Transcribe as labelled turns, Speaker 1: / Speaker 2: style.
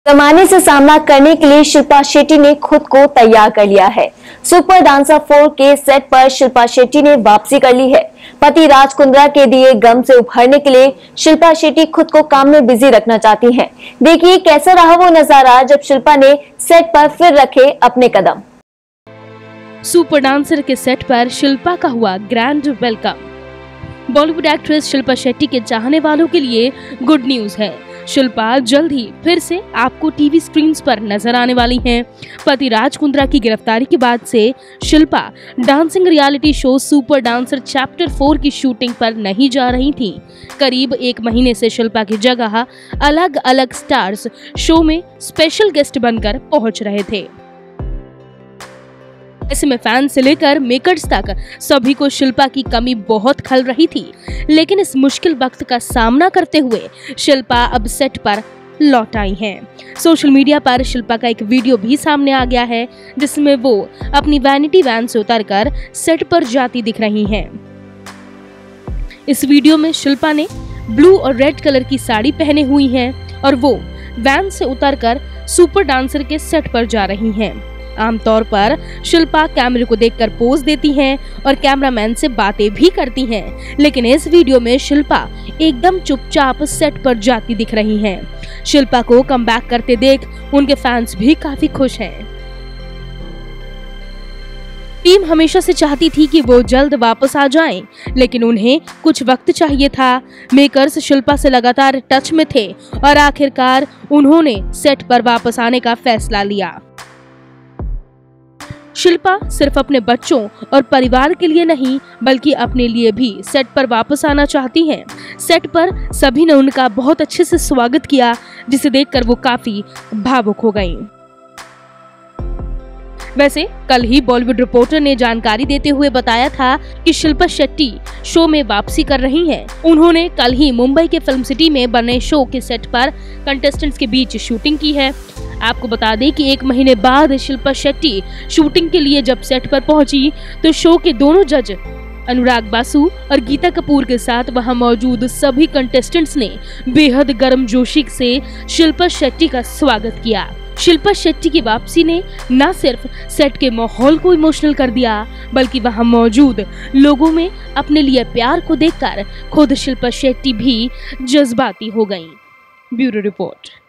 Speaker 1: जमाने से सामना करने के लिए शिल्पा शेट्टी ने खुद को तैयार कर लिया है। सुपर डांसर 4 के सेट पर शिल्पा शेट्टी ने वापसी कर ली है। पति राज कुंद्रा के दिए गम से उभरने के लिए शिल्पा शेट्टी खुद को काम में बिजी रखना चाहती हैं। देखिए कैसा रहा वो नजारा जब शिल्पा ने सेट पर फिर रखे अपने कदम।
Speaker 2: सुपर डांसर के सेट पर शिल्पा का हुआ grand welcome. Bollywood actress Shilpa Shetty के चाहने वालों के लिए गुड न्यूज है। शिल्पा जल्द ही फिर से आपको टीवी स्क्रीन्स पर नजर आने वाली हैं। पति राज कुंद्रा की गिरफ्तारी के बाद से Shilpa dancing reality show super dancer chapter 4 की शूटिंग पर नहीं जा रही थी। करीब 1 महीने से शिल्पा की जगह अलग अलग स्टार्स शो में स्पेशल गेस्ट बनकर पहुंच रहे थे। ऐसे में फैंस से लेकर मेकर्स तक सभी को शिल्पा की कमी बहुत खल रही थी, लेकिन इस मुश्किल वक्त का सामना करते हुए शिल्पा अब सेट पर लौट आई हैं। सोशल मीडिया पर शिल्पा का एक वीडियो भी सामने आ गया है, जिसमें वो अपनी वैनिटी वैन से उतरकर सेट पर जाती दिख रही हैं। इस वीडियो में शिल्पा ने ब्लू और रेड कलर की साड़ी पहने हुई है और वो वैन से उतरकर सुपर डांसर के सेट पर जा रही हैं। आमतौर पर शिल्पा कैमरे को देखकर पोज देती हैं और कैमरामैन से बातें भी करती हैं, लेकिन इस वीडियो में शिल्पा एकदम चुपचाप सेट पर जाती दिख रही हैं। शिल्पा को कमबैक करते देख उनके फैंस भी काफी खुश हैं। टीम हमेशा से चाहती थी कि वो जल्द वापस आ जाएं, लेकिन उन्हें कुछ वक्त चाहिए था। मेकर्स शिल्पा से लगातार टच में थे और आखिरकार उन्होंने सेट पर वापस आने का फैसला लिया। शिल्पा सिर्फ अपने बच्चों और परिवार के लिए नहीं, बल्कि अपने लिए भी सेट पर वापस आना चाहती हैं। सेट पर सभी ने उनका बहुत अच्छे से स्वागत किया, जिसे देखकर वो काफी भावुक हो गईं। वैसे कल ही बॉलीवुड रिपोर्टर ने जानकारी देते हुए बताया था कि शिल्पा शेट्टी शो में वापसी कर रही हैं। उन्होंने कल ही मुंबई के फिल्म सिटी में बने शो के सेट पर कंटेस्टेंट्स के बीच शूटिंग की है। आपको बता दें कि 1 महीने बाद शिल्पा शेट्टी शूटिंग के लिए जब सेट पर पहुंची तो शो के दोनों जज अनुराग बासु और गीता कपूर के साथ वहां मौजूद सभी कंटेस्टेंट्स ने बेहद गर्मजोशी से शिल्पा शेट्टी का स्वागत किया। शिल्पा शेट्टी की वापसी ने न सिर्फ सेट के माहौल को इमोशनल कर दिया, बल्कि वहां मौजूद लोगों में अपने लिए प्यार को देखकर खुद शिल्पा शेट्टी भी जज्बाती हो गईं। Bureau report.